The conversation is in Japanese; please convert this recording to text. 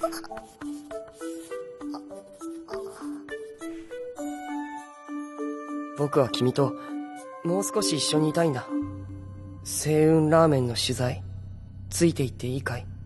僕は君ともう少し一緒にいたいんだ。星雲ラーメンの取材ついていっていいかい？